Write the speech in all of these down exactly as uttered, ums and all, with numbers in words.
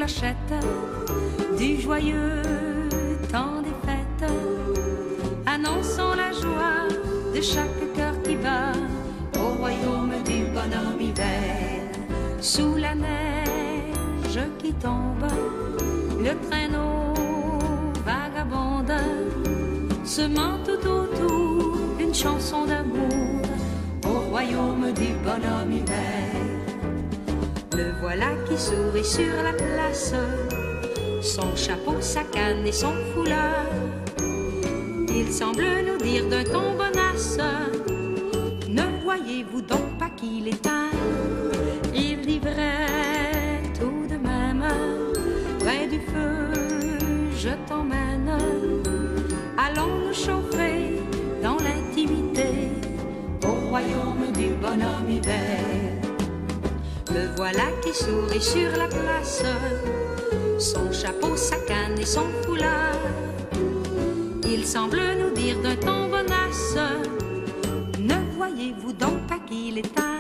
clochettes du joyeux temps des fêtes, annonçant la joie de chaque cœur qui bat au royaume du bonhomme hiver. Sous la neige qui tombe, le traîneau vagabonde, semant tout autour une chanson d'amour au royaume du bonhomme hiver. Le voilà qui sourit sur la place, son chapeau, sa canne et son foulard. Il semble nous dire d'un ton bonasse, ne voyez-vous donc pas qu'il est tard? Il livrait tout de même, près du feu, je t'emmène. Allons nous chauffer dans l'intimité au royaume du bonhomme hiver. Le voilà qui sourit sur la place, son chapeau, sa canne et son foulard. Il semble nous dire d'un ton bonasse, ne voyez-vous donc pas qu'il est tard?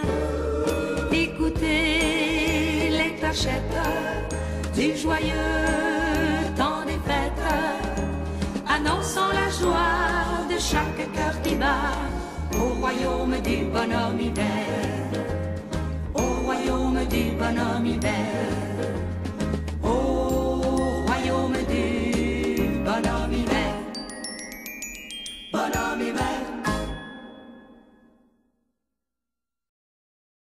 Écoutez les clochettes du joyeux temps des fêtes, annonçant la joie de chaque cœur qui bat au royaume du bonhomme hiver. Au royaume du bonhomme hiver. Au royaume du bonhomme hiver. Bonhomme hiver.